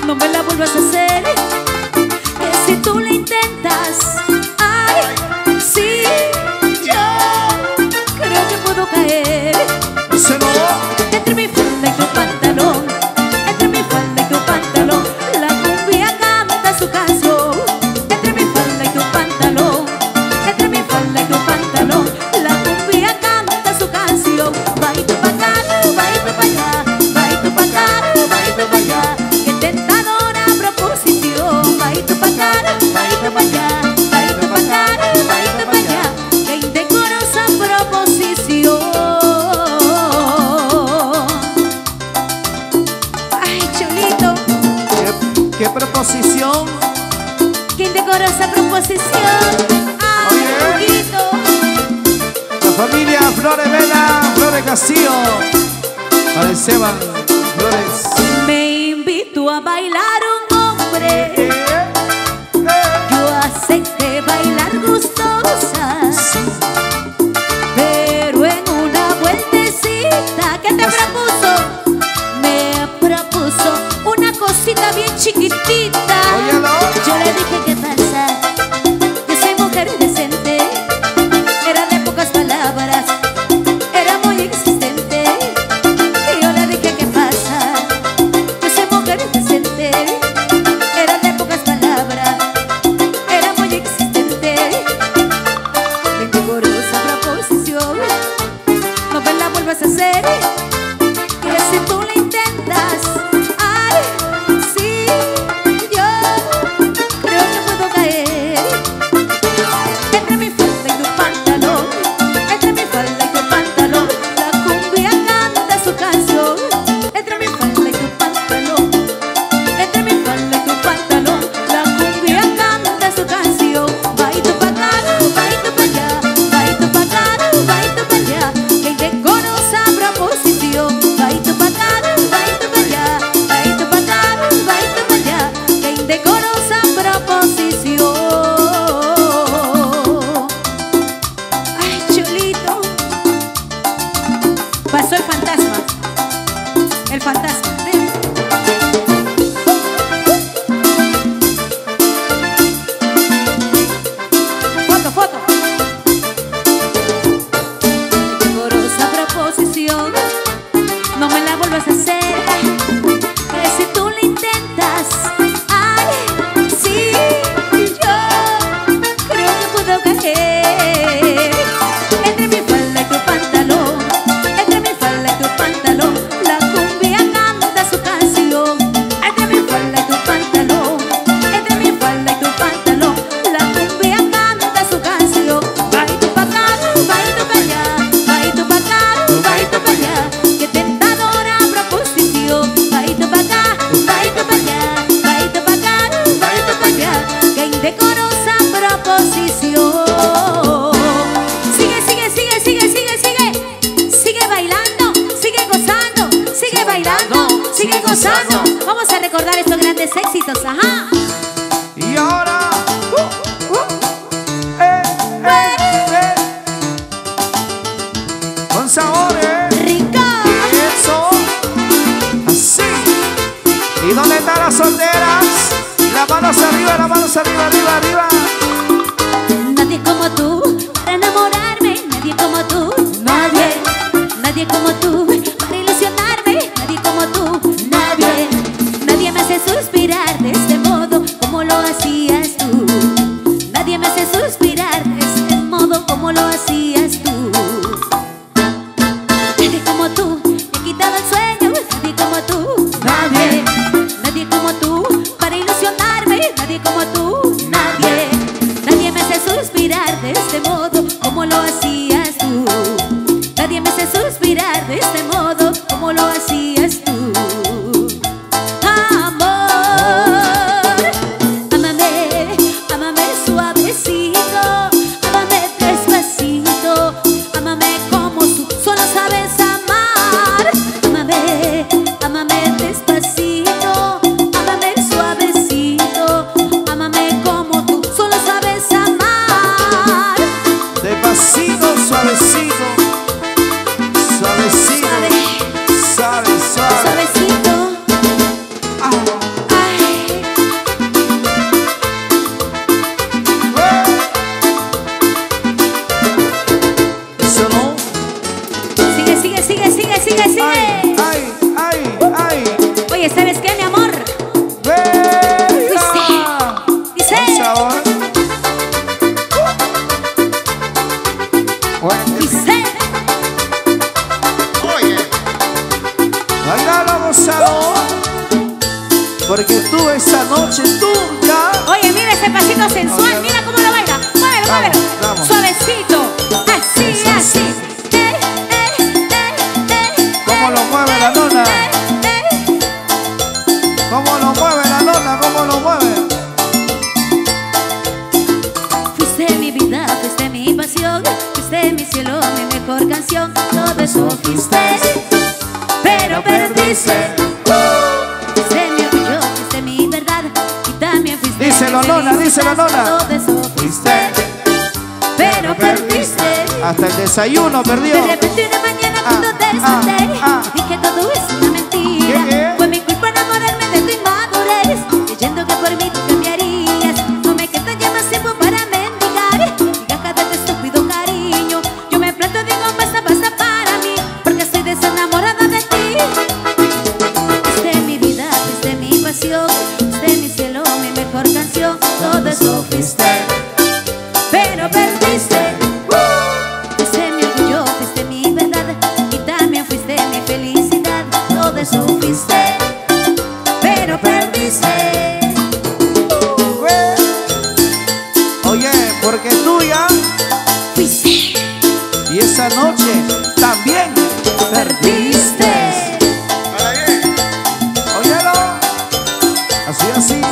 no me la vuelvas a hacer. Que si tú lo intentas, ay, sí, yo creo que puedo caer. Se lo Entre mi falda y tu pantalón, entre mi falda y tu pantalón, la cumbia canta su canción. Entre mi falda y tu pantalón, entre mi falda y tu pantalón, la cumbia canta su canción. Va y tú pa' acá, va y tú pa' allá, va y tú pa' acá, va y tú pa' allá. Qué tentadora proposición. Va y tú pa' acá, va y tú pa' allá, va y tú pa' acá, va y tú pa' allá. Qué indecorosa proposición. ¿Qué proposición? Qué indecorosa proposición. Ay, poquito. La familia Flores Vela, Flores Castillo, para el Seban Flores. Me invito a bailar un hombre. Yo acepté bailar gustosas, pero en una vueltecita que te propuso, me propuso una cosita bien chiquitita. Óyalo. Yo le dije, ¿qué pasa? Yo soy mujer decente. Era de pocas palabras, era muy insistente. Y yo le dije, ¿qué pasa? Yo soy mujer decente. Era de pocas palabras, era muy insistente. Indecorosa proposición. No me la vuelvas a hacer. Que si tú lo intentas, ay, sí, yo creo que puedo caer. Entre mi falda y tu pantalón, entre mi falda y tu pantalón, la cumbia canta su canción. Entre mi falda y tu pantalón, entre mi falda y tu pantalón, la cumbia canta su canción. Va y tú pa' acá, va y tú pa' allá, va y tú pa' acá, va y tú pa' allá. Qué indecorosa proposición. Va y tú pa' acá, va y tú pa' allá, va y tú pa' acá, va y tú pa' allá. Qué indecorosa proposición. Ay, chulito. Pasó el fantasma. El fantasma. Ven. Foto, foto. Indecorosa proposición. No me la vuelvas a hacer. Que si tú lo intentas, ay, sí, yo creo que puedo caer. Entre mi falda y tu pantalón, entre mi falda y tu pantalón, la cumbia canta su canción. Entre mi falda y tu pantalón, entre mi falda y tu pantalón, la cumbia canta su canción. Va y tú pa' acá, va y tú pa' allá, va y tú pa' acá, va y tú pa' allá. Qué tentadora proposición. Va y tú pa' acá, va y tú pa' allá, va y tú pa' acá, va y tú pa' allá. Qué indecorosa proposición. Sigue, sigue, sigue, sigue, sigue, sigue. Sigue bailando, sigue gozando, sigue bailando, sigue gozando. Vamos a recordar estos grandes éxitos, ajá. Y ahora, eh, eh. Con sabores. Rico. Y eso, así. ¿Y dónde están las solteras? Las manos arriba, las manos arriba, arriba, arriba. Nadie como tú para enamorarme, nadie como tú, nadie, nadie como tú para ilusionarme, nadie como tú, nadie, nadie me hace suspirar de este modo como lo hacías tú, nadie me hace suspirar de este modo como lo hacías tú, nadie como tú, me he quitado el sueño, nadie como tú, nadie, nadie como tú para ilusionarme, nadie como tú, nadie, nadie me hace suspirar de este modo como lo hacías tú, nadie me hace suspirar de este modo Porque tú esa noche, tú ya. Oye, mira ese pasito sensual, mira cómo lo baila. Muévelo, muévelo. Vamos. Suavecito. Así, así. ¿Cómo lo mueve la nona? ¿Cómo lo mueve la nona? ¿Cómo lo mueve? Fuiste mi vida, fuiste mi pasión, fuiste mi cielo, mi mejor canción. Todo eso fuiste, pero perdiste. Fuiste mi orgullo, fuiste mi verdad y también fuiste. Díselo, nona, díselo, nona. Todo eso fuiste, pero perdiste. Hasta el desayuno perdió. De repente una mañana cuando te desperté, vi que todo es una mentira. ¿Qué? Fue mi culpa enamorarme de tu inmadurez, creyendo que por mí tú cambiarías. No me queda ya más tiempo para mendigar y gaja de tu estúpido cariño. Yo me planto, digo basta, basta para mí, porque estoy desenamorada de ti. Fuiste mi vida, fuiste mi pasión, fuiste mi cielo, mi mejor canción. Todo eso fuiste, pero perdiste. Fuiste mi orgullo, fuiste mi verdad y también fuiste mi felicidad. Todo eso fuiste, pero perdiste. Oye, porque tú ya. Fuiste, Y esa noche también perdiste. Óyelo. Así, así.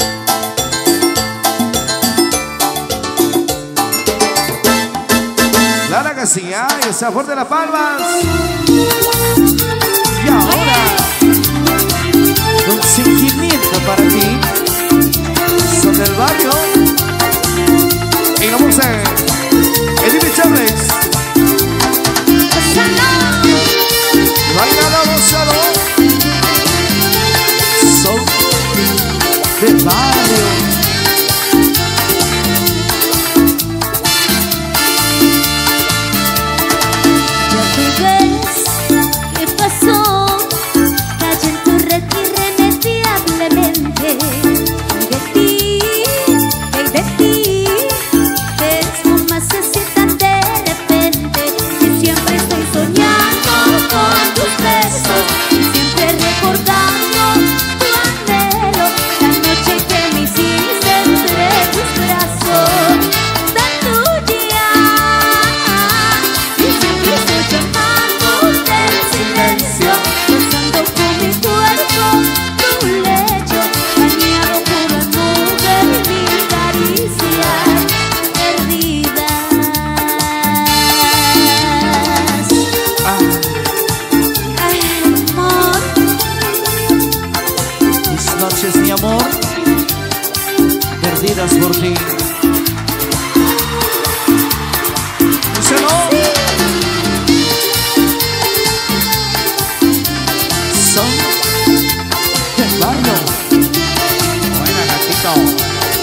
Claro que sí, ay, el sabor de las palmas. Y ahora, un sentimiento para ti. Son del barrio. Y la música, Eddie Chávez. Bailalo, gózalo. Son del barrio. ¿Qué pasó? Cayó en tu red irremediablemente. Y de ti, te esfumaste así tan de repente. Y siempre estoy soñando con tus besos y siempre recordando tu anhelo. La noche que me hiciste entre tus brazos, tan tuya. Y siempre estoy llamándote en silencio, rozando con mi cuerpo tu lecho, bañado por la nube y mil caricias perdidas. Ay, amor, Mis noches, mi amor, perdidas por ti. Díselo. Son del barrio. Buena, gatito.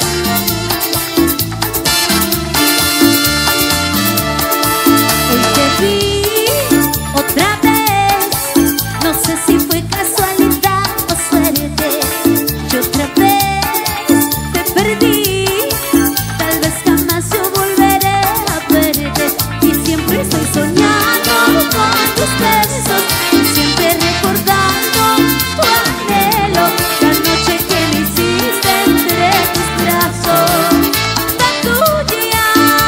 hoy te vi otra vez, no sé si fue casualidad o suerte. Yo otra vez te perdí, tal vez jamás yo volveré a verte. Y siempre estoy soñando con tus besos y siempre recordando tu anhelo. La noche que me hiciste entre tus brazos, tan tuya.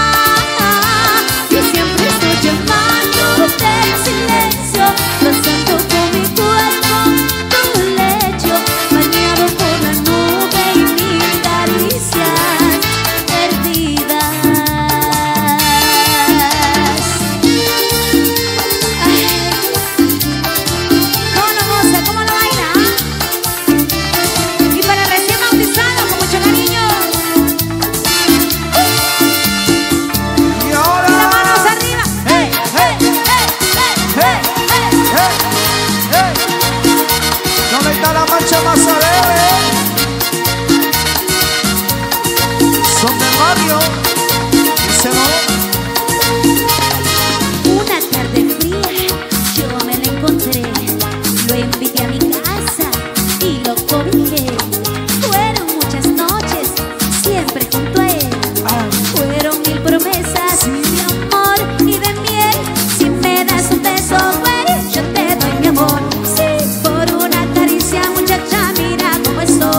Y siempre estoy llamándote en silencio, rozando con mi cuerpo tu lecho, bañado por la nube y mil caricias perdidas. ¿Cómo lo goza? ¿Cómo lo baila? Y para recién bautizado, con mucho cariño. Y Las ahora. manos arriba. ¡Hey, hey, hey, hey, hey, hey! ¿Dónde está la mancha más alegre? Son del barrio. Díselo. Una tarde fría, yo me la encontré, lo invité a mi casa y lo cobijé. Fueron muchas noches, siempre junto a él. Fueron mil promesas de amor y de miel. Si me das un beso, güey, yo te doy mi amor. Sí, por una caricia, muchacha, mira cómo estoy.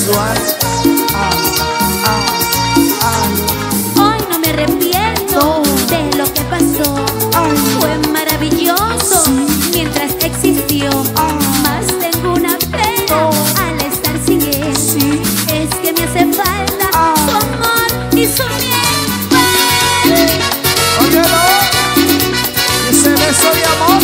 sensual. Hoy no me arrepiento de lo que pasó. Fue maravilloso mientras existió. Más tengo una pena al estar sin él. Es que me hace falta su amor y su miel. Óyelo, ese beso de amor.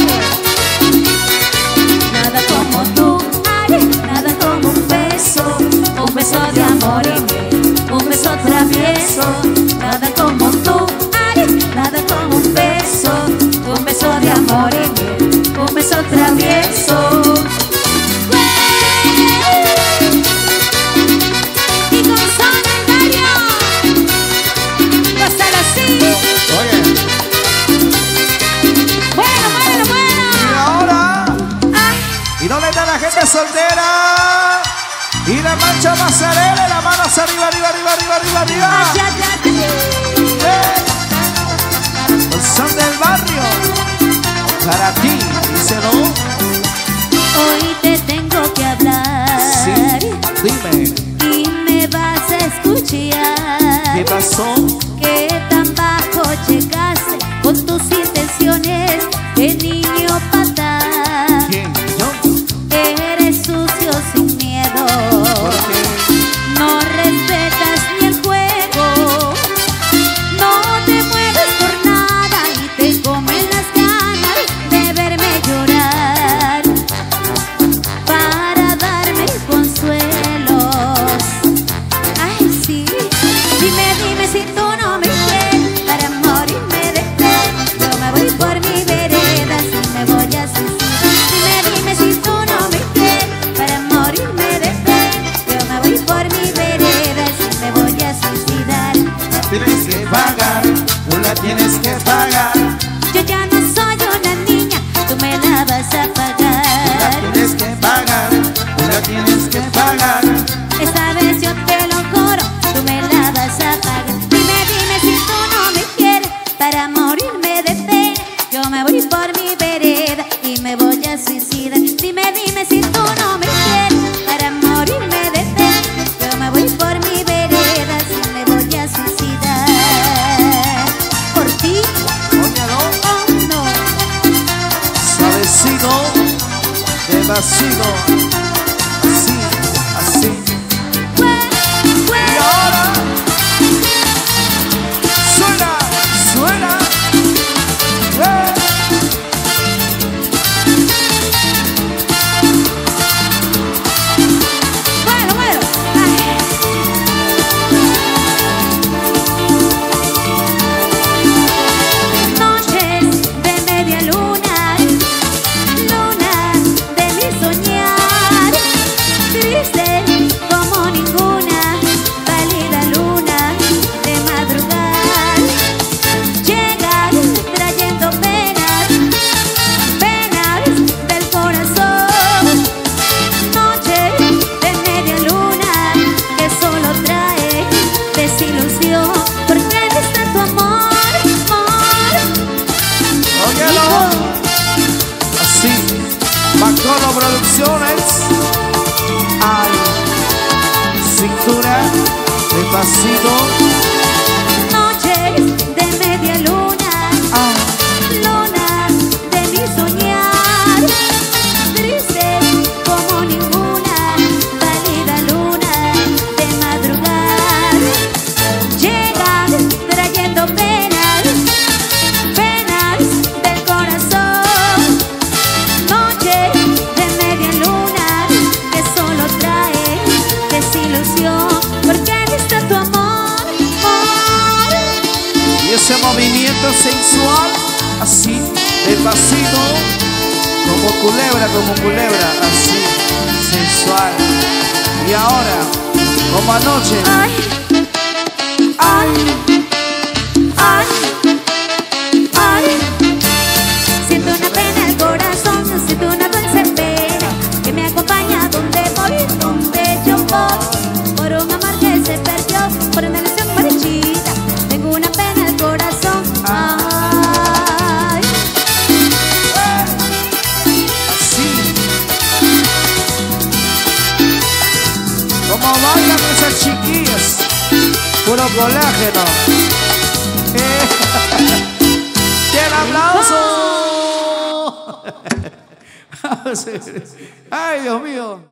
Nada como tú, ay, nada como un beso de amor y miel, un beso travieso. Nada como tú, ay, nada como un beso de amor y miel, un beso travieso. Y con Son del Barrio, gózalo así. Oye. Bueno. Y ahora, ¿y dónde está la gente soltera? Y la mancha pasarela, la mano hacia arriba, arriba. El Son del Barrio, para ti, díselo. Hoy te tengo que hablar. Sí, dime, Y me vas a escuchar. ¿qué pasó? Que tan bajo llegaste con tus intenciones de niño patán. ¿Quién? ¿Yo? Eres sucio sin miedo. ¿Por qué? No respetas ni el juego. No te mueves por nada y te comen las ganas de verme llorar para darme consuelos. Ay, sí. Dime si tú no me quieres para morirme de pena. Yo me voy por mi vereda si me voy a suicidar. Dime si tú no me quieres para morirme de pena. Yo me voy por mi vereda si me voy a suicidar. Tienes que pagar, tú la tienes que pagar. Yo ya no soy una niña, tú me la vas a La pagar. tienes que pagar, tú la tienes que pagar. Esta vez yo te lo juro, tú me la vas a pagar. Dime si tú no me quieres para morirme de pena. Yo me voy por mi vereda y me voy a suicidar. Dime si tú no me quieres para morirme de pena. Yo me voy por mi vereda si me voy a suicidar. Por ti, Óyelo, oh no. suavecito, despacito, así. Y ahora, suena. Bueno. Ay. Noches de media luna, luna de mi soñar, triste como ninguna, pálida luna de madrugar. Llegas trayendo penas, penas del corazón. Noche de media luna que solo trae desilusión. ¿Por qué está tu amor, amor? Óyelo, así, Macolo Producciones. Ay, cintura, despacito. Noches de media luna, luna de mi soñar, triste como ninguna, pálida luna de madrugar. Llegas trayendo penas, penas del corazón. Noche de media luna que solo trae desilusión. ¿Por qué está tu amor, amor? Y ese movimiento sensual, así, despacito, como culebra, así, sensual. Y ahora, como anoche, Siento una pena el corazón, siento una dulce pena que me acompaña donde voy, donde yo voy. Por un amor que se perdió, por una ilusión marchita. Tengo una pena el corazón. Ay. así, como bailan esas chiquillas. Puro colágeno. ¡Bien, aplauso! Ay, Dios mío.